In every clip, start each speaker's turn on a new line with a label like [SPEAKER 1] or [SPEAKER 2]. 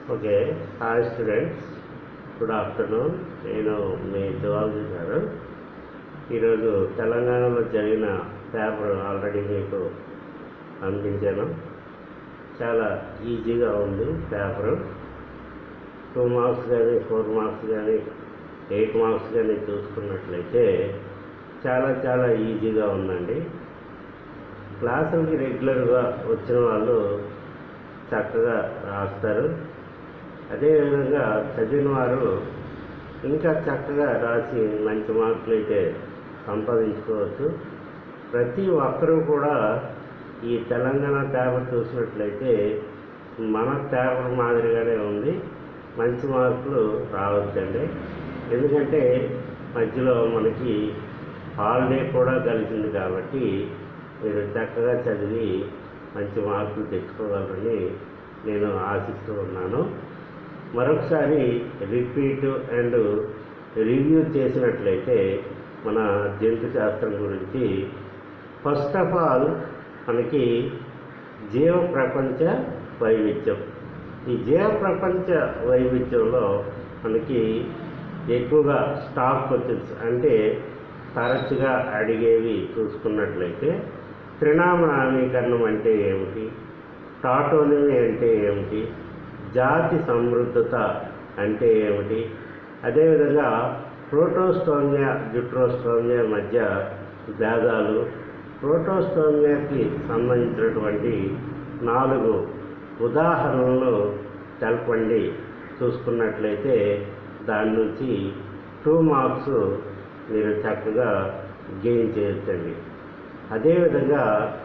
[SPEAKER 1] Okay. Hi students, good afternoon. నేను మీ zoology sir. ఈరోజు తెలంగాణలో జరిగిన పేపర్ ఆల్రెడీ మీకు అందించాను. చాలా ఈజీగా ఉంది పేపరు. 2 మార్క్స్ కానీ 4 మార్క్స్ కానీ 8 మార్క్స్ కానీ చూసుకున్నట్లయితే చాలా ఈజీగా ఉందండి. క్లాసులకి రెగ్యులర్గా వచ్చిన వాళ్ళు చక్కగా రాస్తారు. అదేవిధంగా చదివిన వారు ఇంకా చక్కగా రాసి మంచి మార్కులు అయితే సంపాదించుకోవచ్చు. ప్రతి ఒక్కరూ కూడా ఈ తెలంగాణ పేపర్ చూసినట్లయితే మన పేపర్ మాదిరిగానే ఉంది, మంచి మార్కులు రావచ్చండి. ఎందుకంటే మధ్యలో మనకి హాలిడే కూడా కలిసింది కాబట్టి మీరు చక్కగా చదివి మంచి మార్కులు తెచ్చుకోగలరని నేను ఆశిస్తూ ఉన్నాను. మరొకసారి రిపీట్ అండ్ రివ్యూ చేసినట్లయితే మన జంతు శాస్త్రం గురించి ఫస్ట్ ఆఫ్ ఆల్ మనకి జీవ ప్రపంచ వైవిధ్యం. ఈ జీవ ప్రపంచ వైవిధ్యంలో మనకి ఎక్కువగా స్టాక్ క్వశ్చన్స్ అంటే తరచుగా అడిగేవి చూసుకున్నట్లయితే త్రినామనీకరణం అంటే ఏమిటి, టాటోనమీ అంటే ఏమిటి, జాతి సమృద్ధత అంటే ఏమిటి, అదేవిధంగా ప్రోటోస్టోమియా జ్యూట్రోస్టోమియా మధ్య భేదాలు, ప్రోటోస్టోమియాకి సంబంధించినటువంటి 4 ఉదాహరణలు తెలపండి చూసుకున్నట్లయితే దాని నుంచి 2 మార్క్స్ మీరు చక్కగా గెయిన్ చేయొచ్చండి. అదేవిధంగా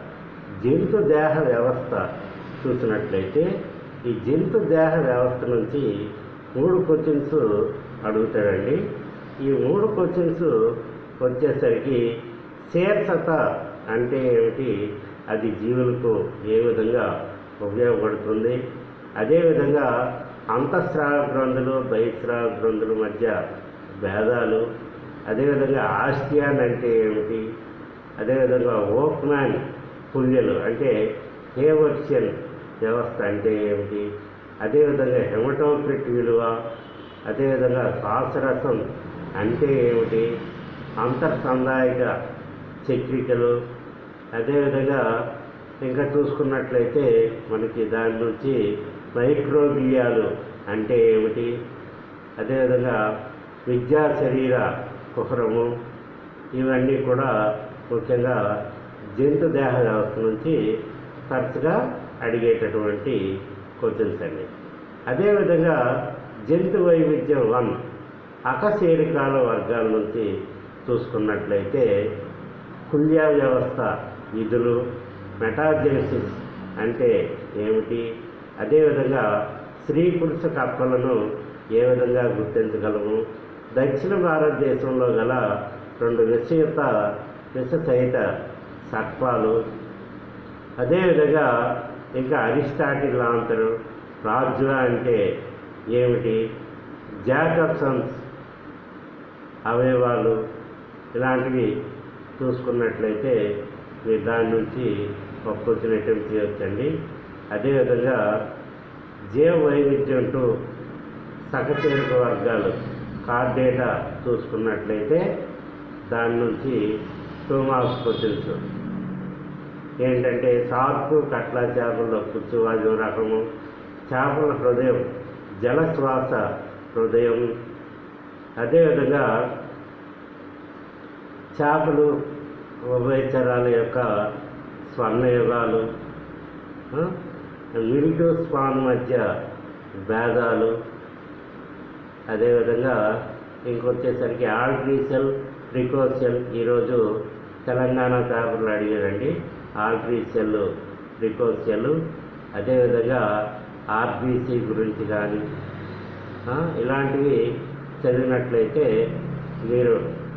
[SPEAKER 1] జంతు దేహ వ్యవస్థ చూసినట్లయితే ఈ జంతు దేహ వ్యవస్థ నుంచి 3 క్వశ్చన్స్ అడుగుతాడండి. ఈ 3 క్వశ్చన్స్ వచ్చేసరికి శీర్షత అంటే ఏమిటి, అది జీవులకు ఏ విధంగా ఉపయోగపడుతుంది, అదేవిధంగా అంతఃస్రావ గ్రంథులు బహిస్రావ గ్రంథుల మధ్య భేదాలు, అదేవిధంగా ఆస్టియాన్ అంటే ఏమిటి, అదేవిధంగా ఓక్మాన్ పుల్యలు అంటే హేవర్షియన్ వ్యవస్థ అంటే ఏమిటి, అదేవిధంగా హెమటోక్రిట్ విలువ, అదేవిధంగా శ్వాసరసం అంటే ఏమిటి, అంతర్సంధాయక చక్రికలు, అదేవిధంగా ఇంకా చూసుకున్నట్లయితే మనకి దాని నుంచి మైక్రోగ్లియాలు అంటే ఏమిటి, అదేవిధంగా విద్యా శరీర కుహరము, ఇవన్నీ కూడా ముఖ్యంగా జంతు దేహ వ్యవస్థ నుంచి తరచుగా అడిగేటటువంటి క్వశ్చన్స్ అండి. అదేవిధంగా జంతు వైవిధ్యం 1 అకశేరుకాల వర్గాల నుంచి చూసుకున్నట్లయితే కుల్యా వ్యవస్థ విధులు, మెటాజెనసిస్ అంటే ఏమిటి, అదేవిధంగా స్త్రీ పురుష కప్పలను ఏ విధంగా గుర్తించగలము, దక్షిణ భారతదేశంలో గల 2 విషసహిత సర్పాలు, అదేవిధంగా ఇంకా అరిస్టాటిల్ ఆంతరు, రాజులా అంటే ఏమిటి, జాకబ్సన్స్ అవయవాలు, ఇలాంటివి చూసుకున్నట్లయితే మీరు దాని నుంచి ఒక క్వశ్చన్ అటెంప్ట్ చేయవచ్చండి. అదేవిధంగా జీవ వైవిధ్యం 2 సకశేరుక వర్గాలు కార్డేటా చూసుకున్నట్లయితే దాని నుంచి 2 మార్క్స్ క్వశ్చన్స్ ఏంటంటే షార్క్ కట్లా చేపల్లో కుచ్చువాజం రకము, చేపల హృదయం జలశ్వాస హృదయం, అదేవిధంగా చేపలు ఉభయచరాల యొక్క స్వర్ణయుగాలు, మిల్టూ స్పాన్ మధ్య భేదాలు, అదేవిధంగా ఇంకొచ్చేసరికి ఆల్ట్రీసెల్ ప్రికోసెల్ ఈరోజు తెలంగాణ పేపర్లు అడిగారండి. ఆల్ట్రీసెల్ ప్రికోసెల్, అదేవిధంగా ఆర్బీసీ గురించి కానీ ఇలాంటివి చదివినట్లయితే మీరు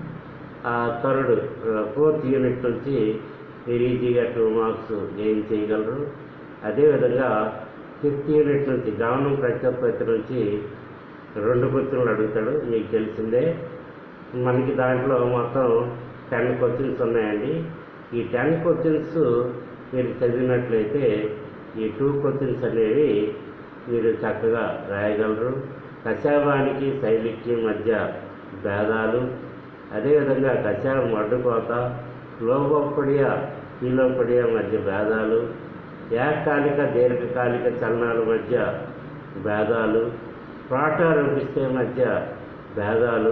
[SPEAKER 1] 4th యూనిట్ నుంచి మీరు ఈజీగా 2 మార్క్స్ గెయిన్ చేయగలరు. అదేవిధంగా 5th యూనిట్ నుంచి గమనం ప్రత్యుత్పత్తి నుంచి 2 క్వశ్చన్లు అడుగుతాడు, మీకు తెలిసిందే. మనకి దాంట్లో మొత్తం 10 క్వశ్చన్స్ ఉన్నాయండి. ఈ 10 క్వశ్చన్స్ మీరు చదివినట్లయితే ఈ 2 క్వశ్చన్స్ అనేవి మీరు చక్కగా రాయగలరు. కశాపానికి శైలికి మధ్య భేదాలు, అదేవిధంగా కశాపం అడ్డుకోత, లోపొప్పడియా కీలోపడియా మధ్య భేదాలు, ఏకకాలిక దీర్ఘకాలిక చలనాల మధ్య భేదాలు, ప్రాటారూపిస్తే మధ్య భేదాలు,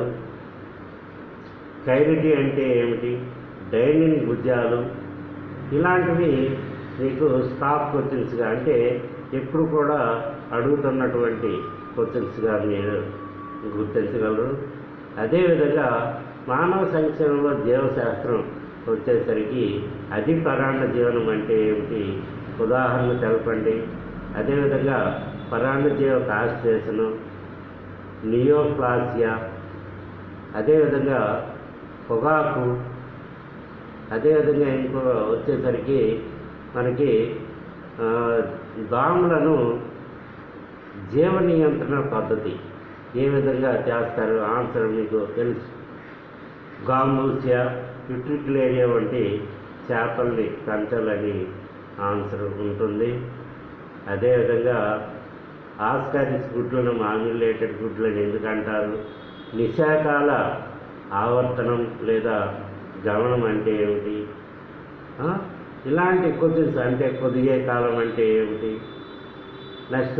[SPEAKER 1] కైరిటీ అంటే ఏమిటి, డైనింగ్ భుజాలు, ఇలాంటివి మీకు స్టాప్ క్వశ్చన్స్గా అంటే ఎప్పుడు కూడా అడుగుతున్నటువంటి క్వశ్చన్స్గా మీరు గుర్తించగలరు. అదేవిధంగా మానవ సంక్షేమంలో జీవశాస్త్రం వచ్చేసరికి అది పరాన్న జీవనం అంటే ఏమిటి, ఉదాహరణ తెలపండి. అదేవిధంగా పరాన్న జీవ కాస్ట్రేషను, నియోప్లాసియా, అదేవిధంగా పొగాకు, అదేవిధంగా ఇంకో వచ్చేసరికి మనకి దోమలను జీవ నియంత్రణ పద్ధతి ఏ విధంగా చేస్తారు, ఆన్సర్ మీకు తెలుసు. గాంబూసియా, యుట్రిక్యులేరియా వంటి చేపల్ని పెంచాలని ఆన్సర్ ఉంటుంది. అదేవిధంగా ఆస్కారిస్ గుడ్లను మామ్యులేటెడ్ గుడ్లను ఎందుకంటారు, నిశాకాల ఆవర్తనం లేదా గమనం అంటే ఏమిటి, ఇలాంటి క్వశ్చన్స్ అంటే కొద్దిగే కాలం అంటే ఏమిటి, నెక్స్ట్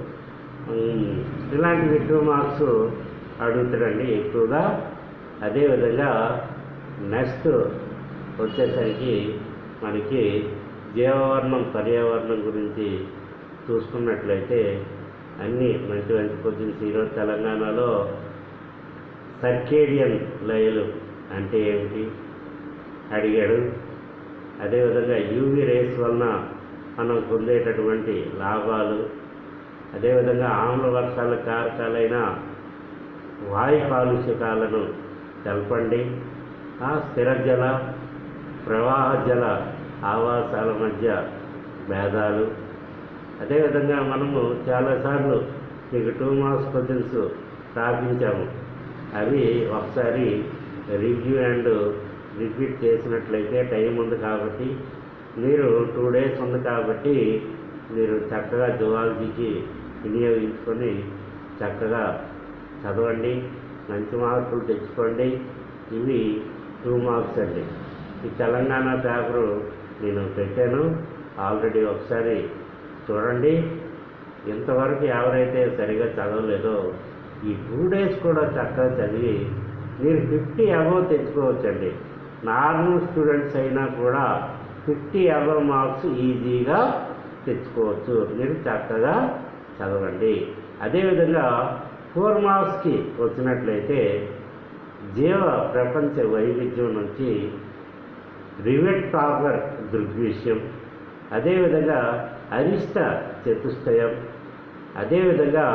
[SPEAKER 1] ఇలాంటి 2 మార్క్స్ అడుగుతాడండి ఎక్కువగా. అదేవిధంగా నెక్స్ట్ వచ్చేసరికి మనకి జీవవర్ణం పర్యావరణం గురించి చూసుకున్నట్లయితే అన్నీ మంచి మంచి క్వశ్చన్స్. ఈరోజు తెలంగాణలో సర్కేడియన్ లయలు అంటే ఏమిటి అడిగాడు. అదేవిధంగా యూవీ రేస్ వలన మనం పొందేటటువంటి లాభాలు, అదేవిధంగా ఆమ్ల వర్షాల కారకాలైన వాయు కాలుష్యకాలను తెలపండి. స్థిర జల ప్రవాహ జల ఆవాసాల మధ్య భేదాలు, అదేవిధంగా మనము చాలాసార్లు మీకు 2 మార్క్స్ క్వశ్చన్స్ స్థాపించాము. అవి ఒకసారి రివ్యూ అండ్ రిపీట్ చేసినట్లయితే టైం ఉంది కాబట్టి, మీరు 2 డేస్ ఉంది కాబట్టి మీరు చక్కగా జువాలజీకి వినియోగించుకొని చక్కగా చదవండి, మంచి మార్కులు తెచ్చుకోండి. ఇవి 2 మార్క్స్ అండి. ఈ తెలంగాణ పేపరు నేను పెట్టాను ఆల్రెడీ, ఒకసారి చూడండి. ఇంతవరకు ఎవరైతే సరిగా చదవలేదో ఈ 2 డేస్ కూడా చక్కగా చదివి మీరు 50 అబవ్ తెచ్చుకోవచ్చండి. నార్మల్ స్టూడెంట్స్ అయినా కూడా 50 అబవ్ మార్క్స్ ఈజీగా తెచ్చుకోవచ్చు. మీరు చక్కగా చదవండి. అదేవిధంగా 4 మార్క్స్కి వచ్చినట్లయితే జీవ ప్రపంచ వైవిధ్యం నుంచి రివెట్ టాపర్ దృగ్విషయం, అదేవిధంగా అరిష్ట చతుష్టయం, అదేవిధంగా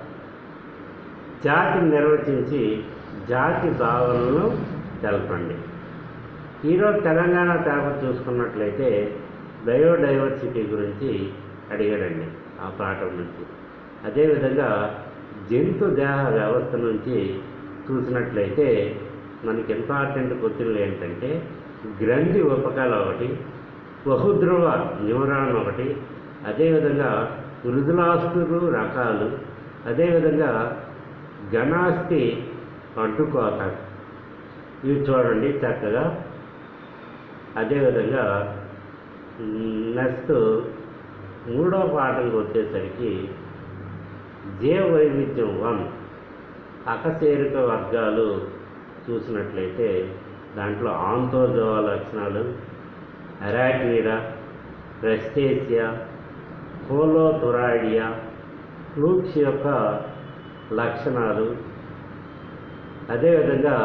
[SPEAKER 1] జాతిని నిర్వచించి జాతి భావనలను తెలపండి. ఈరోజు తెలంగాణ పేపర్ చూసుకున్నట్లయితే బయోడైవర్సిటీ గురించి అడిగాడండి ఆ పాఠం నుంచి. అదేవిధంగా జంతు దేహ వ్యవస్థ నుంచి చూసినట్లయితే మనకి ఇంపార్టెంట్ క్వశ్చన్లు ఏంటంటే గ్రంథి ఉపకాలు ఒకటి, బహుధ్రువ న్యూరాన్ ఒకటి, అదేవిధంగా మృదులాస్తులు రకాలు, అదేవిధంగా ఘనాస్థి అడ్డుకోత, ఇవి చూడండి చక్కగా. అదేవిధంగా నెక్స్ట్ 3వ పాఠంకి వచ్చేసరికి జీవ వైవిధ్యం 1 అకశేరుక వర్గాలు చూసినట్లయితే దాంట్లో ఆంతోజోవా లక్షణాలు, అరాక్నిడా, క్రస్టేసియా, కోలోథొరాయిడియా, ఫ్లూక్స్ యొక్క లక్షణాలు, అదేవిధంగా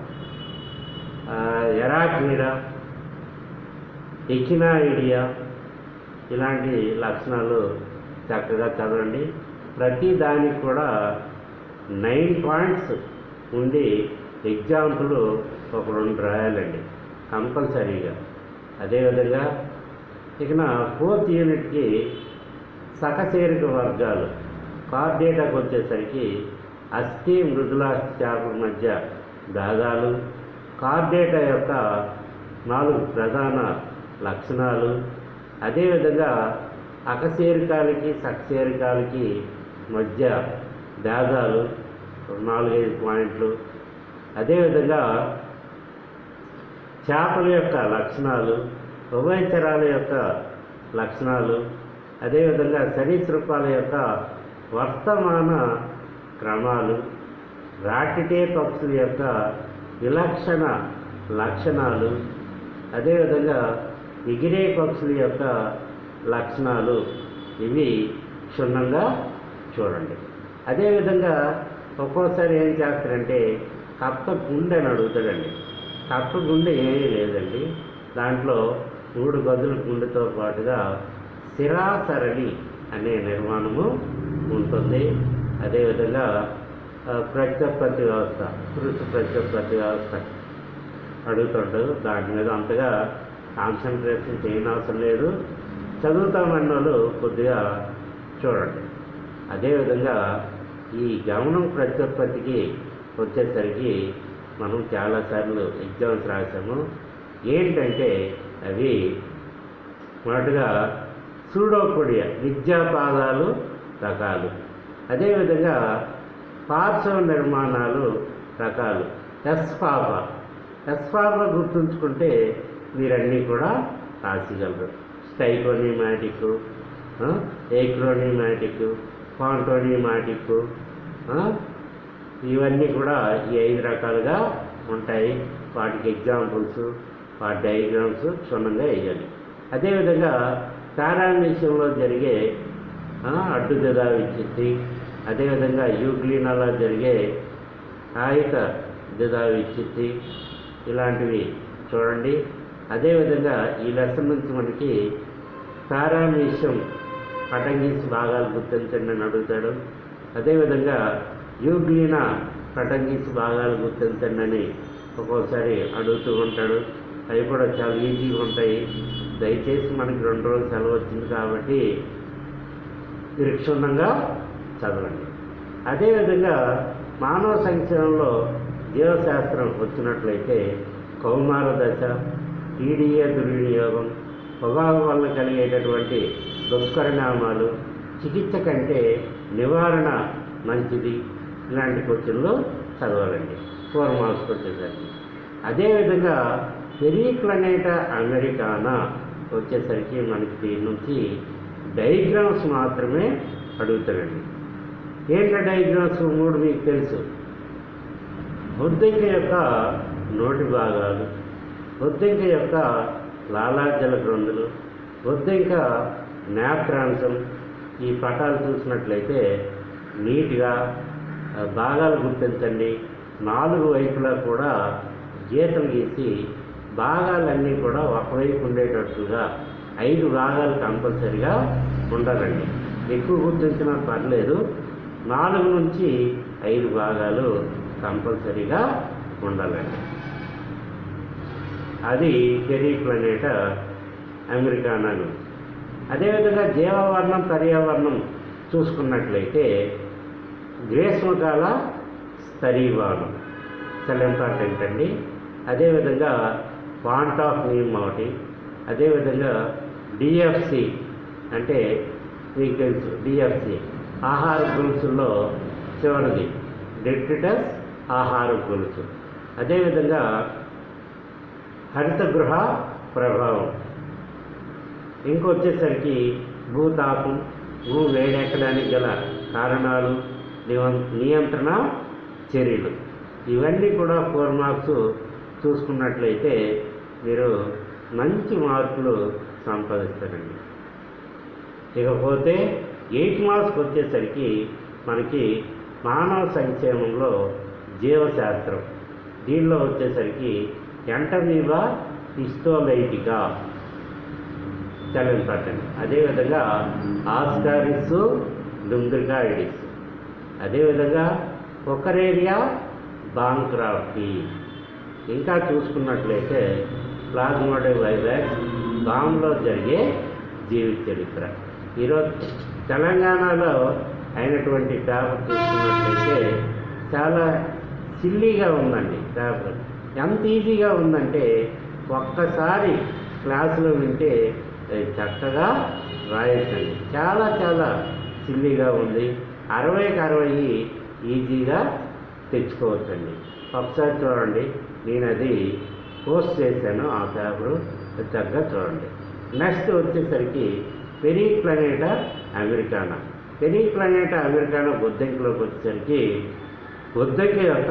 [SPEAKER 1] ఎరాక్నిడా, ఎకినాయిడియా, ఇలాంటి లక్షణాలు చక్కగా చదవండి. ప్రతి దానికి కూడా 9 పాయింట్స్ ఉండి ఎగ్జాంపుల్ ఒక 2 రాయాలండి కంపల్సరీగా. అదేవిధంగా ఇక 4th యూనిట్కి సకశేరిక వర్గాలు కార్డేటాకు వచ్చేసరికి అస్థి మృదులాస్థి చేపల మధ్య భేదాలు, కార్డేటా యొక్క 4 ప్రధాన లక్షణాలు, అదేవిధంగా అకశేరికాలకి సకశేరికాలకి మధ్య భేదాలు 4-5 పాయింట్లు, అదేవిధంగా చేపల యొక్క లక్షణాలు, ఉభయచరాల యొక్క లక్షణాలు, అదేవిధంగా సరీసృపాల యొక్క వర్తమాన క్రమాలు, రాటిటే పక్షుల యొక్క విలక్షణ లక్షణాలు, అదేవిధంగా ఎగిరే పక్షుల యొక్క లక్షణాలు, ఇవి క్షుణ్ణంగా చూడండి. అదేవిధంగా ఒక్కోసారి ఏం చేస్తారంటే కప్ప గుండె అని అడుగుతాడండి. కప్ప గుండె ఏమీ లేదండి, దాంట్లో 3 గదుల గుండెతో పాటుగా శిరాసరళి అనే నిర్మాణము ఉంటుంది. అదేవిధంగా ప్రత్యుత్పత్తి వ్యవస్థ, పురుష ప్రత్యుత్పత్తి వ్యవస్థ అడుగుతుంటాడు. దాని మీద అంతగా కాన్సన్ట్రేషన్ చేయనవసరం లేదు, చదువుతామన్న వాళ్ళు కొద్దిగా చూడండి. అదేవిధంగా ఈ గమనం ప్రత్యుత్పత్తికి వచ్చేసరికి మనం చాలాసార్లు ఎగ్జామ్స్ రాసాము. ఏంటంటే అవి మొదటగా సూడోపోడియా విద్యాపాదాలు రకాలు, అదేవిధంగా పార్శ్వ నిర్మాణాలు రకాలు. ఎస్పాప గుర్తుంచుకుంటే మీరన్నీ కూడా రాసిగలరు. స్టైకోనిమాటిక్, ఏక్రోనిమాటిక్, పాంటోనిమాటిక్, ఇవన్నీ కూడా ఈ 5 రకాలుగా ఉంటాయి. వాటికి ఎగ్జాంపుల్స్, వాటి డయాగ్రామ్స్ క్షుణ్ణంగా వేయాలి. అదేవిధంగా పారామీషంలో జరిగే అడ్డుదిదా విచ్చిత్తి, అదేవిధంగా యూగ్లీనాలో జరిగే ఆయుత దిదా విచ్చిత్తి, ఇలాంటివి చూడండి. అదేవిధంగా ఈ లెసన్ నుంచి మనకి పారామీషం పటంగిస్ భాగాలు గుర్తించండి అని అడుగుతాడు. అదేవిధంగా యూగ్లీనా పటంగిస్ భాగాలు గుర్తించండి అని ఒక్కోసారి అడుగుతూ ఉంటాడు. అవి కూడా చాలా ఈజీగా ఉంటాయి. దయచేసి మనకి 2 రోజులు సెలవు వచ్చింది కాబట్టి మీరు క్షుణ్ణంగా చదవండి. అదేవిధంగా మానవ సంక్షేమంలో జీవశాస్త్రం వచ్చినట్లయితే కౌమార దశ, టీడీఏ దుర్వినియోగం, పొగాకు వల్ల కలిగేటటువంటి దుష్పరిణామాలు, చికిత్స కంటే నివారణ మంచిది, ఇలాంటి క్వశ్చన్లు చదవాలండి 4 మార్క్స్కి వచ్చేసరికి. అదేవిధంగా పెరిక్లనేటా అమెరికానా వచ్చేసరికి మనకి దీని నుంచి డయాగ్రామ్స్ మాత్రమే అడుగుతాడండి. ఏంటో డయాగ్రామ్స్ 3 మీకు తెలుసు. బొద్దింక యొక్క నోటి భాగాలు, బొద్దింక యొక్క లాలాజల గ్రంథులు, బొద్దింక నేత్రాంశం. ఈ పటాలు చూసినట్లయితే నీట్గా భాగాలు గుర్తించండి. 4 వైపులా కూడా గీతలు గీసి భాగాలన్నీ కూడా ఒకవైపు ఉండేటట్టుగా 5 భాగాలు కంపల్సరిగా ఉండాలండి. ఎక్కువ గుర్తించినా పర్లేదు, 4 నుంచి 5 భాగాలు కంపల్సరీగా ఉండాలండి. అది పెరిక్లనేటా అమెరికానా. అదేవిధంగా జీవవర్ణం పర్యావరణం చూసుకున్నట్లయితే గ్రీష్మకాల స్థరీవానం చాలా ఇంపార్టెంట్ అండి. అదేవిధంగా పాయింట్ ఆఫ్ నేమ్ ఒకటి. అదేవిధంగా డిఎఫ్సి అంటే మీకు తెలుసు, డిఎఫ్సి ఆహార గొలుసుల్లో చివరిది డెట్రిటస్ ఆహార గొలుసు. అదేవిధంగా హరితగృహ ప్రభావం. ఇంకొచ్చేసరికి భూతాపం, భూ వేడెక్కడానికి గల కారణాలు, నియంత్రణ చర్యలు. ఇవన్నీ కూడా 4 మార్క్స్ చూసుకున్నట్లయితే మీరు మంచి మార్కులు సంపాదిస్తారండి. ఇకపోతే 8 మార్క్స్కి వచ్చేసరికి మనకి మానవ సంక్షేమంలో జీవశాస్త్రం. దీనిలో వచ్చేసరికి ఎంటమీబా హిస్టోలైటికా చాలా ఇంపార్టెంట్. అదేవిధంగా ఆస్కారిస్ లుంబ్రికాయిడిస్, అదేవిధంగా ఒకరేరియా బాంక్రాఫ్టీ. ఇంకా చూసుకున్నట్లయితే ప్లాస్మోడియం వైవాక్స్, బాంలో జరిగే జీవిత చరిత్ర. ఈరోజు తెలంగాణలో అయినటువంటి పేపర్ చూసుకున్నట్లయితే చాలా సిల్లీగా ఉందండి పేపర్. ఎంత ఈజీగా ఉందంటే ఒక్కసారి క్లాసులో వింటే చక్కగా రాయొచ్చండి. చాలా చాలా సిల్లీగా ఉంది. 60కి 60 ఈజీగా తెచ్చుకోవచ్చండి. ఒకసారి చూడండి, నేను అది పోస్ట్ చేశాను ఆ పేపరు, చక్కగా చూడండి. నెక్స్ట్ వచ్చేసరికి పెరిప్లానెటా అమెరికానా. పెరిప్లానెటా అమెరికానా బొద్దింకలోకి వచ్చేసరికి బొద్దింక యొక్క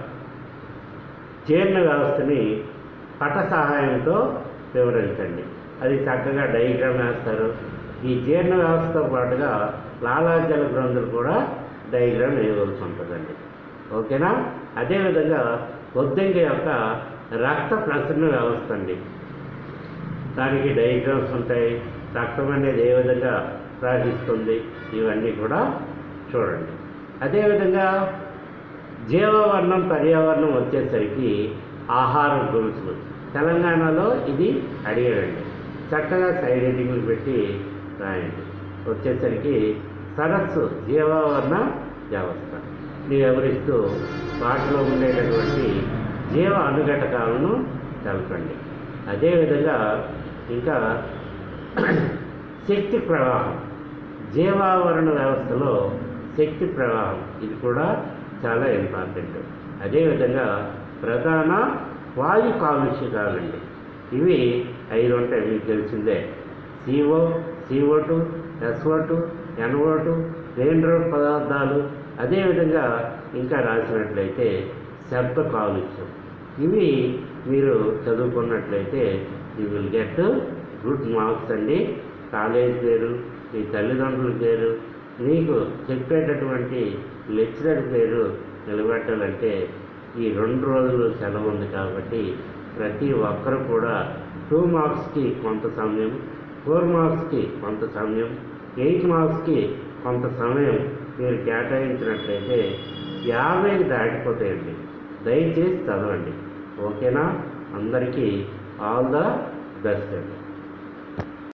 [SPEAKER 1] జీర్ణ వ్యవస్థని పట సహాయంతో వివరించండి. అది చక్కగా డయాగ్రామ్ వేస్తారు. ఈ జీర్ణ వ్యవస్థతో పాటుగా లాలాజల గ్రంథులు కూడా డయాగ్రామ్ వేయవలసి ఉంటుందండి. ఓకేనా? అదేవిధంగా బొద్దింక యొక్క రక్త ప్రసరణ వ్యవస్థ అండి, దానికి డయాగ్రామ్స్ ఉంటాయి. రక్తం అనేది ఏ విధంగా ప్రవహిస్తుంది, ఇవన్నీ కూడా చూడండి. అదేవిధంగా జీవవర్ణం పర్యావరణం వచ్చేసరికి ఆహార గొలుసులు. తెలంగాణలో ఇది అడిగాడండి, చక్కగా సైడ్ హెడ్డింగ్లు పెట్టి రాయండి. వచ్చేసరికి సరస్సు జీవవర్ణ వ్యవస్థ వివరిస్తూ వాటిలో ఉండేటటువంటి జీవ అనుఘటకాలను తెలపండి. అదేవిధంగా ఇంకా శక్తి ప్రవాహం, జీవావరణ వ్యవస్థలో శక్తి ప్రవాహం, ఇది కూడా చాలా ఇంపార్టెంట్. అదేవిధంగా ప్రధాన వాయు కాలుష్యకాలండి, ఇవి 5 ఉంటాయి, మీకు తెలిసిందే. CO2, SO2, NO2, rain road పదార్థాలు. అదేవిధంగా ఇంకా రాసినట్లయితే శబ్ద కాలుష్యం. ఇవి మీరు చదువుకున్నట్లయితే you will get good marks అండి. కాలేజ్ పేరు, మీ తల్లిదండ్రుల పేరు, మీకు చెప్పేటటువంటి లెక్చరర్ పేరు నిలబెట్టాలంటే ఈ 2 రోజులు సెలవు ఉంది కాబట్టి ప్రతి ఒక్కరు కూడా 2 మార్క్స్కి కొంత సమయం, 4 మార్క్స్కి కొంత సమయం, 8 మార్క్స్కి కొంత సమయం మీరు కేటాయించినట్లయితే 50కి దాటిపోతాయండి. దయచేసి చదవండి. ఓకేనా? అందరికీ ఆల్ ద బెస్ట్ అండి.